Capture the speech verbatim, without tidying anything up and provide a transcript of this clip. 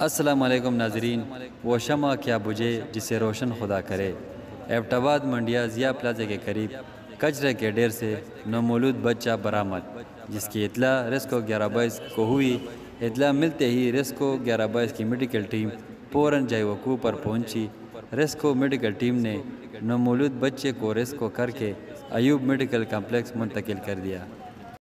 अस्सलाम वालेकुम नाजरीन। वो शमा क्या बुझे जिसे रोशन खुदा करे। एबटाबाद मंडिया ज़िया प्लाजा के करीब कचरे के ढेर से नौमौलूद बच्चा बरामद, जिसकी इतला रेस्को ग्यारह बाईस को हुई। इतला मिलते ही रेस्को ग्यारह बाईस की मेडिकल टीम फ़ौरन जय वकूफ़ पर पहुंची। रेस्को मेडिकल टीम ने नौमौलूद बच्चे को रेस्को करके अयूब मेडिकल कम्प्लेक्स मुंतकिल कर दिया।